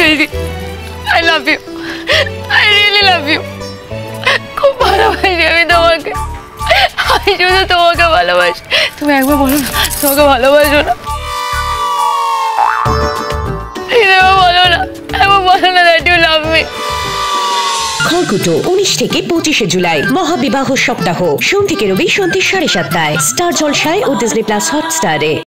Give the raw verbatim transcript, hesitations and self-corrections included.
দিদি, I love you, I really love you. খুব ভালোবাসি আমি তোমাকে, আমি শুধু তোমাকে ভালোবাসি। তুমি একবার বলো না তোমাকে ভালোবাসো না, বলো না, একবার বলো না দ্যাট ইউ লাভ মি। খড়কুটো উনিশ থেকে পঁচিশে জুলাই মহাবিবাহ সপ্তাহ, সোম থেকে রবি সন্ধ্যে সাড়ে সাতটায় স্টার জলসায় ও ডিজনি প্লাস হটস্টারে।